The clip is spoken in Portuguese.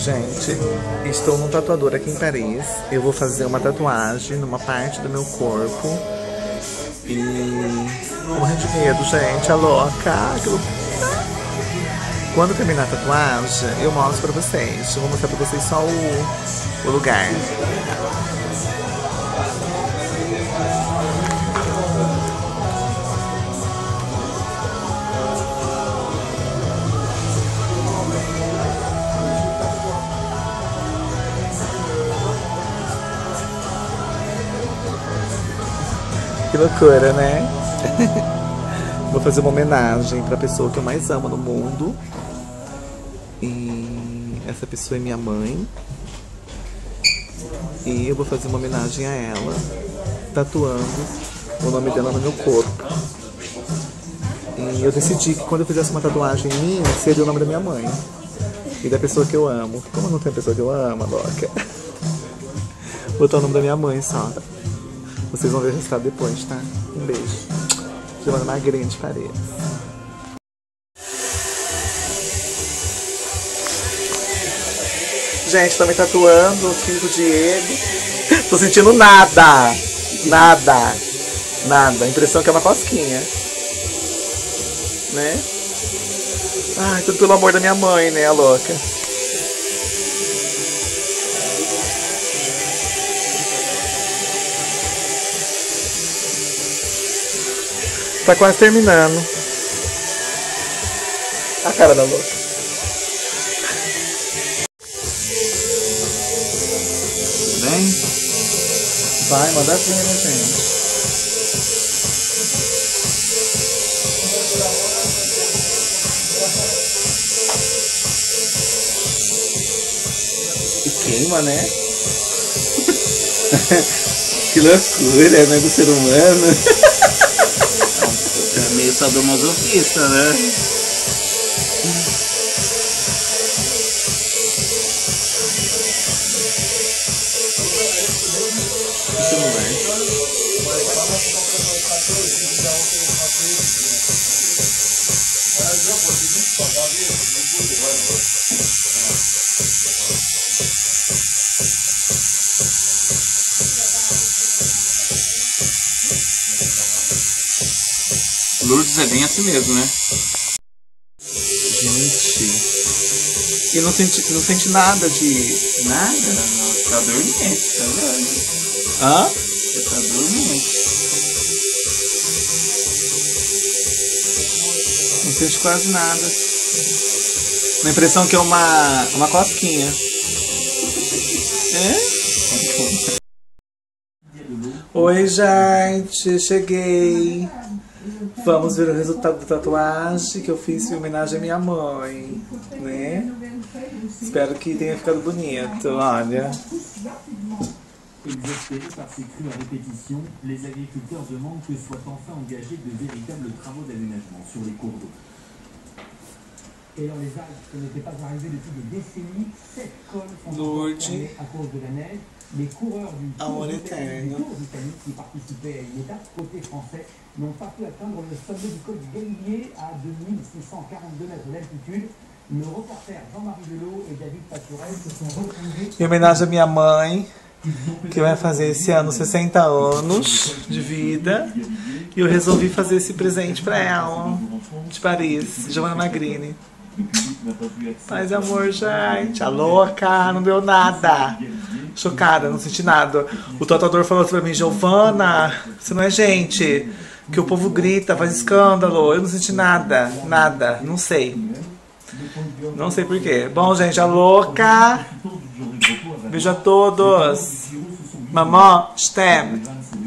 Gente, estou num tatuador aqui em Paris. Eu vou fazer uma tatuagem numa parte do meu corpo. E morrendo de medo, gente, a louca. Quando terminar a tatuagem, eu mostro pra vocês. Eu vou mostrar pra vocês só o lugar. Que loucura, né? Vou fazer uma homenagem pra pessoa que eu mais amo no mundo. E essa pessoa é minha mãe. E eu vou fazer uma homenagem a ela, tatuando o nome dela no meu corpo. E eu decidi que quando eu fizesse uma tatuagem em mim, seria o nome da minha mãe e da pessoa que eu amo. Como não tem pessoa que eu amo, louca? Vou botar o nome da minha mãe só. Vocês vão ver o resultado depois, tá? Um beijo. Giovana Magrini de Paris. Gente, tô me tatuando o filho do Diego. Tô sentindo nada. Nada. Nada. A impressão que é uma cosquinha. Né? Ai, tudo pelo amor da minha mãe, né, a louca? Tá quase terminando. A cara da louca. Tudo bem? Vai, manda ver, né, gente? E queima, né? Que loucura, né, do ser humano. É meio sadomasoquista, né? Isso não é. Lourdes é bem assim mesmo, né? Gente. E não sente nada de... Nada, tá dormente, tá vendo? Hã? Você tá dormente. Não sente quase nada. A impressão que é uma cosquinha. É? Oi, gente. Cheguei. Vamos ver o resultado da tatuagem que eu fiz em homenagem à minha mãe, né? Espero que tenha ficado bonito, olha. Exaspérés par ces crues à répétition, les agriculteurs demandent que soient enfin engagés de véritables travaux d'aménagement sur les cours d'eau. Et dans les Alpes, ce n'était pas arrivé depuis des décennies, 7 cols sont fermés à cause de la neige. Les coureurs du Tour britannique qui participaient à une étape côté français n'ont pas pu atteindre le sommet du col du Galibier à 2642 mètres d'altitude. Le reporter Jean-Marie Delot et David Paturel se sont retrouvés. Em homenagem à minha mãe, que vai fazer esse ano 60 anos de vida, e eu resolvi fazer esse presente para ela, de Paris, Giovana Magrini. Paz e amor, gente. A louca, não deu nada. Chocada, não senti nada. O tatuador falou pra mim: Giovana, você não é gente que o povo grita, faz escândalo. Eu não senti nada, nada, não sei. Não sei porquê. Bom, gente, a louca. Beijo a todos. Mamãe, stem.